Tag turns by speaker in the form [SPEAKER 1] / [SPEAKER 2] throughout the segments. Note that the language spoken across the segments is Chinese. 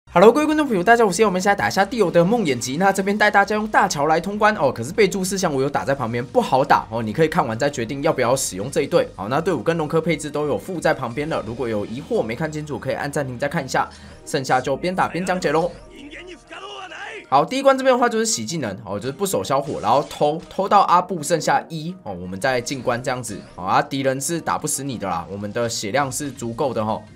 [SPEAKER 1] Hello， 各位观众朋友，大家好，我们现在打一下地友的梦魇集。那这边带大家用大桥来通关哦。可是备注事项我有打在旁边，不好打哦。你可以看完再决定要不要使用这一队。好，那队伍跟龙科配置都有附在旁边了。如果有疑惑没看清楚，可以按暂停再看一下。剩下就边打边讲解喽。好，第一关这边的话就是洗技能哦，就是不守消火，然后偷到阿布剩下1哦，我们再进关这样子。好啊，敌人是打不死你的啦，我们的血量是足够的哈。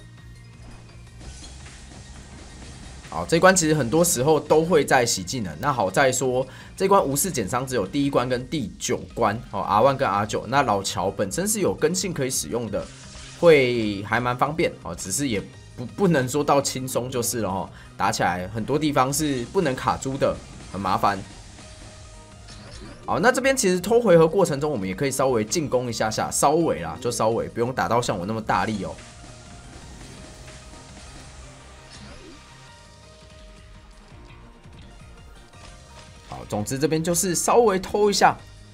[SPEAKER 1] 好，这关其实很多时候都会在洗技能。那好在说，这关无视减伤只有第1关跟第9关哦 ，R1 跟 R9。那老乔本身是有根性可以使用的，会还蛮方便哦。只是也不能说到轻松就是了哈。打起来很多地方是不能卡住的，很麻烦。好，那这边其实偷回合过程中，我们也可以稍微进攻一下下，稍微啦，就稍微不用打到像我那么大力哦。好，总之这边就是稍微偷一下，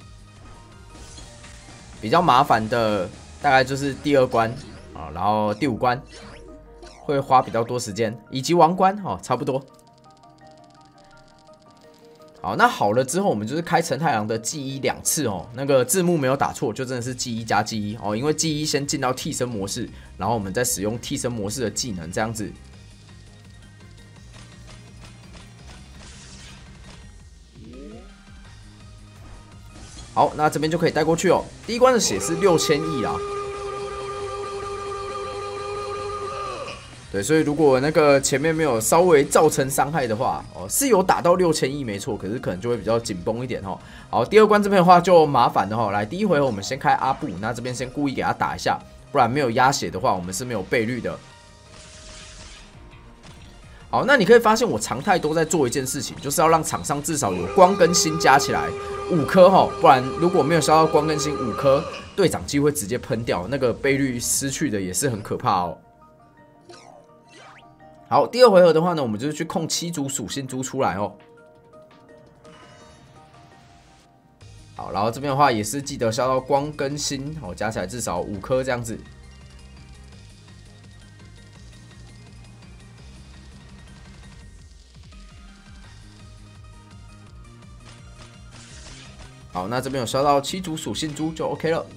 [SPEAKER 1] 比较麻烦的大概就是第2关啊，然后第5关会花比较多时间，以及王关哦，差不多。好，那好了之后，我们就是开陈太郎的记忆2次哦，那个字幕没有打错，就真的是记忆加记忆哦，因为记忆先进到替身模式，然后我们再使用替身模式的技能这样子。好，那这边就可以带过去哦。第1关的血是6000亿啦。对，所以如果那个前面没有稍微造成伤害的话，哦，是有打到6000亿没错，可是可能就会比较紧绷一点哦。好，第2关这边的话就麻烦了哈。来，第1回合我们先开阿布，那这边先故意给他打一下，不然没有压血的话，我们是没有倍率的。好，那你可以发现我常态都在做一件事情，就是要让场上至少有光跟星加起来5颗哈，不然如果没有消到光跟星5颗，队长机会直接喷掉，那个倍率失去的也是很可怕哦。好，第2回合的话呢，我们就是去控7组属性珠出来哦。好，然后这边的话也是记得消到光跟星哦，加起来至少5颗这样子。好，那这边有消到7组属性珠就 OK 了。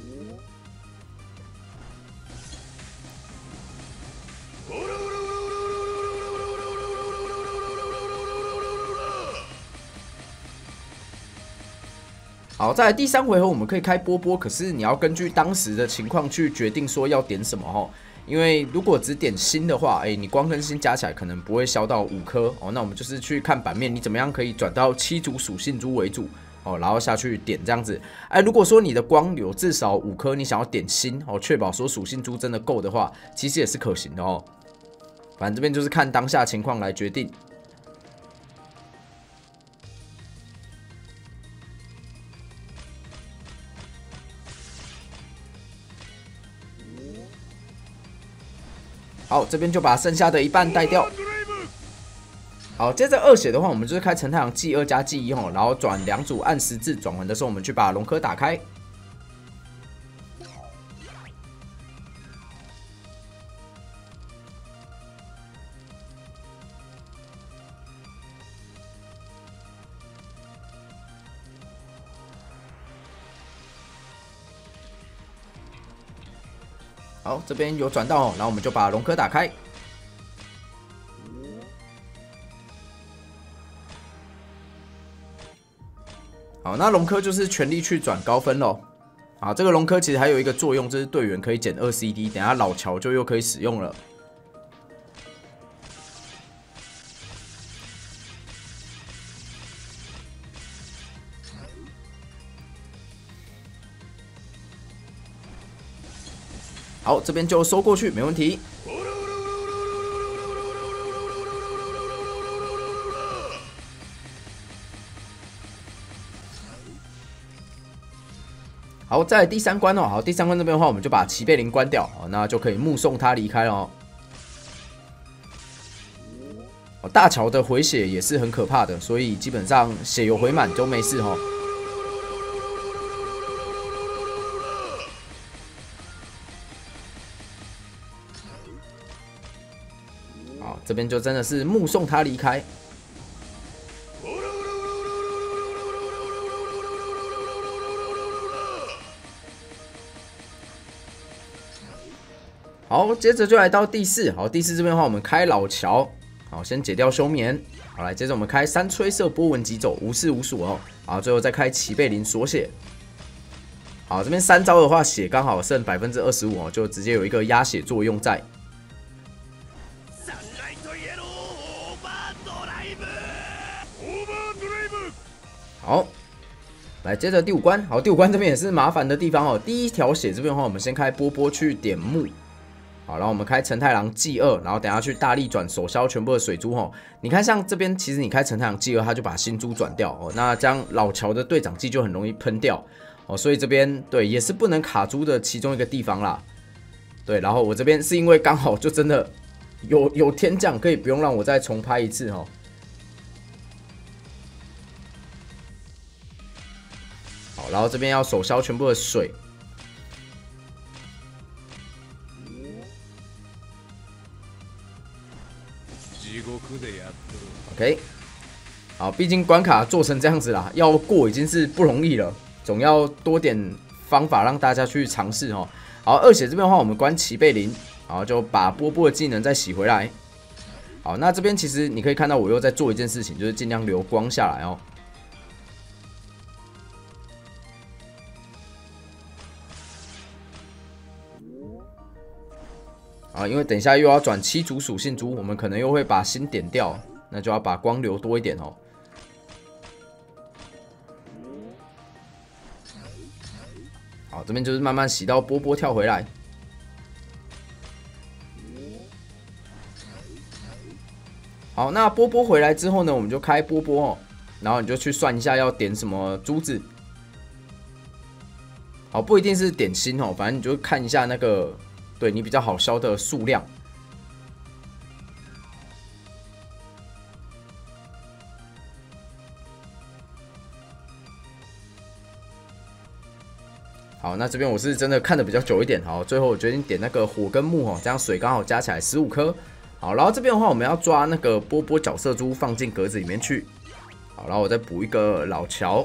[SPEAKER 1] 好，再来第3回合我们可以开波波，可是你要根据当时的情况去决定说要点什么哦。因为如果只点星的话，你光跟星加起来可能不会消到5颗哦。那我们就是去看版面，你怎么样可以转到7组属性珠为主哦，然后下去点这样子。如果说你的光有至少5颗，你想要点星哦，确保说属性珠真的够的话，其实也是可行的哦。反正这边就是看当下情况来决定。好，这边就把剩下的一半带掉。好，接着2血的话，我们就是开陈太郎记2加记1吼，然后转2组按十字，转完的时候我们去把龙科打开。好，这边有转到，然后我们就把龙科打开。好，那龙科就是全力去转高分咯。好，这个龙科其实还有一个作用，就是队员可以减2 CD， 等下老乔就又可以使用了。好，这边就收过去，没问题。好，再来第3关哦。好，第3关这边的话，我们就把齐贝林关掉，那就可以目送他离开了哦。大乔的回血也是很可怕的，所以基本上血有回满都没事哦。 这边就真的是目送他离开。好，接着就来到第4。好，第4这边的话，我们开老乔。好，先解掉休眠。好，来，接着我们开3吹射波纹疾走，无视无数哦。好，最后再开齐贝林锁血。好，这边3招的话，血刚好剩25%哦，就直接有一个压血作用在。好，来接着第5关。好，第5关这边也是麻烦的地方哦。第1条血这边的话，我们先开波波去点木。好，然后我们开陈太郎继2，然后等下去大力转手消全部的水珠哦。你看，像这边其实你开陈太郎继2，他就把新珠转掉哦。那这样老乔的队长技就很容易喷掉哦，所以这边对也是不能卡珠的其中一个地方啦。对，然后我这边是因为刚好就真的有天降，可以不用让我再重拍一次哦。好，然后这边要手消全部的水。OK， 好，毕竟关卡做成这样子啦，要过已经是不容易了，总要多点方法让大家去尝试哦。好，2血这边的话，我们关齐贝林，好，就把波波的技能再洗回来。好，那这边其实你可以看到我又在做一件事情，就是尽量留光下来哦。啊，因为等一下又要转7组属性珠，我们可能又会把心点掉，那就要把光留多一点哦。好，这边就是慢慢洗到波波跳回来。好，那波波回来之后呢，我们就开波波哦，然后你就去算一下要点什么珠子。好，不一定是点心哦，反正你就看一下那个。对你比较好消的数量。好，那这边我是真的看的比较久一点。好，最后我决定点那个火跟木哦，这样水刚好加起来15颗。好，然后这边的话，我们要抓那个波波角色珠放进格子里面去。好，然后我再补一个老乔。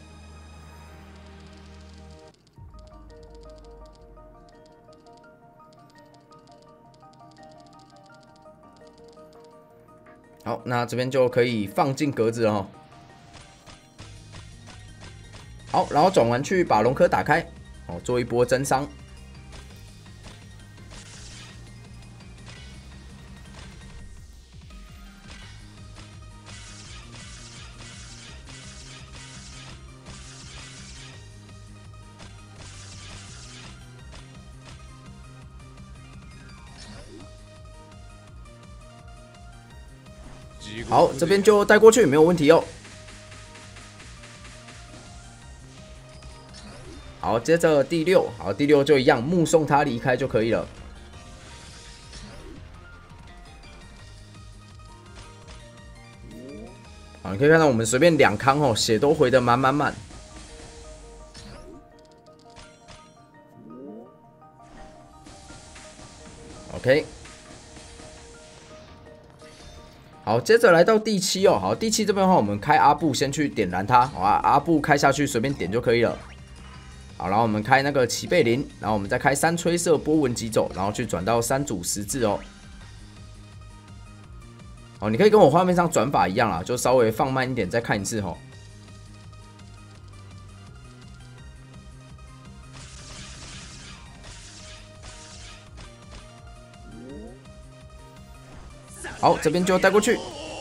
[SPEAKER 1] 好，那这边就可以放进格子了哦。好，然后转完去把龙壳打开，哦，做一波增伤。好，这边就带过去，没有问题哦。好，接着第6，好，第6就一样，目送他离开就可以了。好，你可以看到我们随便2康哦，血都回得满满满。OK。好，接着来到第7哦。好，第7这边的话，我们开阿布先去点燃它，好啊，阿布开下去随便点就可以了。好，然后我们开那个齐贝林，然后我们再开3吹射波纹疾走，然后去转到3组十字哦。好，你可以跟我画面上转法一样啦，就稍微放慢一点再看一次哦。好，这边就带过去。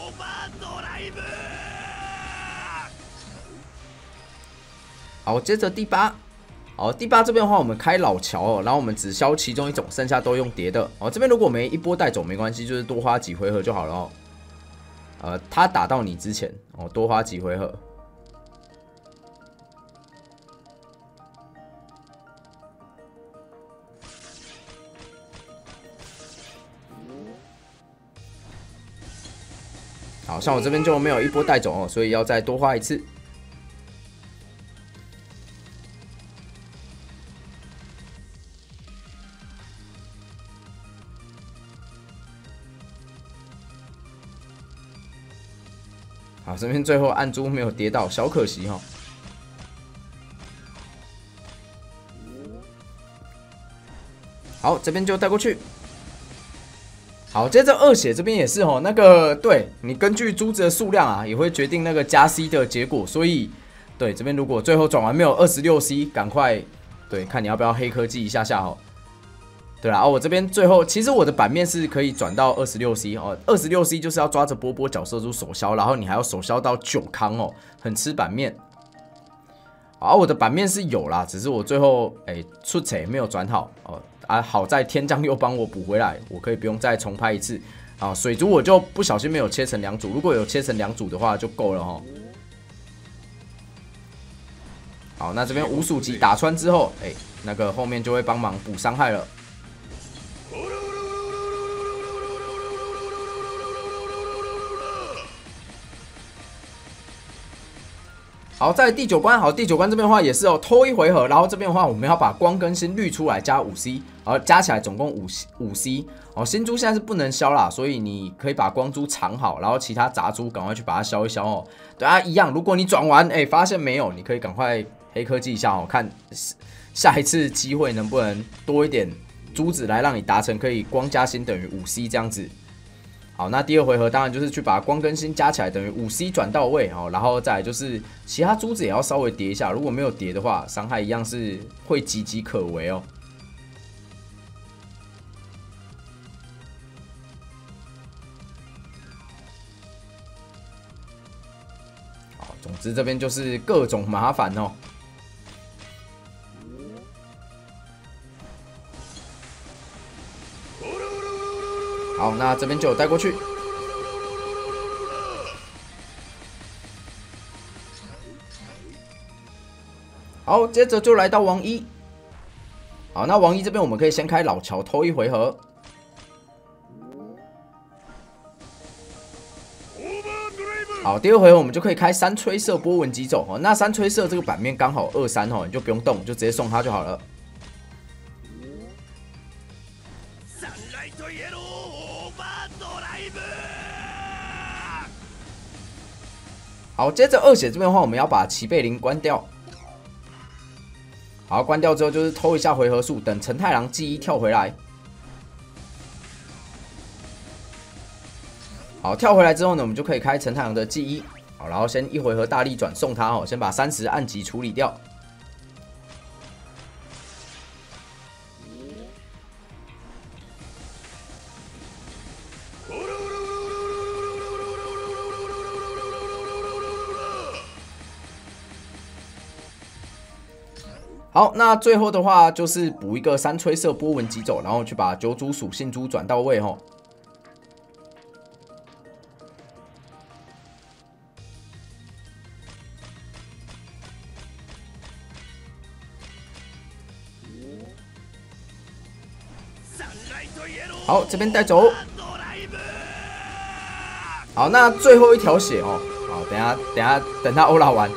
[SPEAKER 1] 好，接着第8。好，第8这边的话，我们开老乔哦，然后我们只消其中一种，剩下都用叠的。哦，这边如果没一波带走没关系，就是多花几回合就好了哦。他打到你之前哦，多花几回合。好像我这边就没有一波带走哦，所以要再多花一次。 好，这边最后暗珠没有跌到，小可惜哈。好，这边就带过去。好，接着二血这边也是哦，那个对你根据珠子的数量啊，也会决定那个加 C 的结果，所以对这边如果最后转完没有26C， 赶快对看你要不要黑科技一下下哦。对啦，我这边最后其实我的版面是可以转到26C 哦，26C 就是要抓着波波角射出手消，然后你还要手消到9康哦，很吃版面。好，我的版面是有啦，只是我最后出彩没有转好哦。好在天将又帮我补回来，我可以不用再重拍一次啊。水族我就不小心没有切成2组，如果有切成2组的话就够了哈。好，那这边无鼠级打穿之后，那个后面就会帮忙补伤害了。好，在第9关，好，第9关这边的话也是哦，偷一回合，然后这边的话我们要把光更新滤出来加5C， 然后加起来总共5C。哦，新珠现在是不能消啦，所以你可以把光珠藏好，然后其他杂珠赶快去把它消一消哦。对啊，一样，如果你转完发现没有，你可以赶快黑科技一下哦，看下一次机会能不能多一点珠子来让你达成可以光加星等于5C 这样子。好，那第2回合当然就是去把光跟星加起来等于5C 转到位哦，然后再来就是其他珠子也要稍微叠一下，如果没有叠的话，伤害一样是会岌岌可危哦。好，总之这边就是各种麻烦哦。好，那这边就有带过去。好，接着就来到王一。好，那王一这边我们可以先开老乔偷一回合。好，第2回合我们就可以开3吹射波纹疾走。那3吹射这个版面刚好2-3哦，你就不用动，就直接送他就好了。好，接着2血这边的话，我们要把齐贝林关掉。好，关掉之后就是偷一下回合数，等陈太郎记忆跳回来。好，跳回来之后呢，我们就可以开陈太郎的记忆。好，然后先1回合大力转送他哦，先把30暗击处理掉。好，那最后的话就是补一个3吹射波纹疾走，然后去把9组属性珠转到位吼。好，这边带走。好，那最后一条血哦。好，等他欧拉完。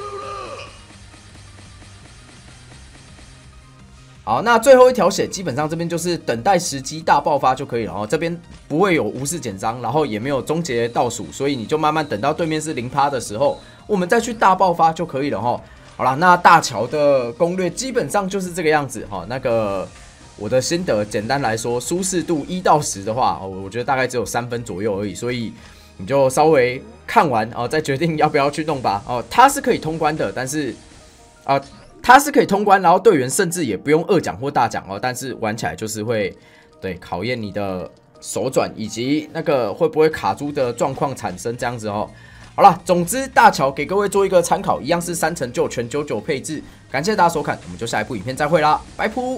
[SPEAKER 1] 好，那最后一条血基本上这边就是等待时机大爆发就可以了哦。这边不会有无视减伤，然后也没有终结倒数，所以你就慢慢等到对面是0%的时候，我们再去大爆发就可以了哈。好啦，那大乔的攻略基本上就是这个样子哈。那个我的心得，简单来说，舒适度1到10的话，我觉得大概只有3分左右而已，所以你就稍微看完哦，再决定要不要去弄吧。哦，它是可以通关的，但是它是可以通关，然后队员甚至也不用2奖或大奖哦，但是玩起来就是会对考验你的手转以及那个会不会卡珠的状况产生这样子哦。好了，总之大乔给各位做一个参考，一样是3成就全99配置。感谢大家收看，我们就下一部影片再会啦，拜拜。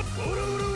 [SPEAKER 2] オラオラ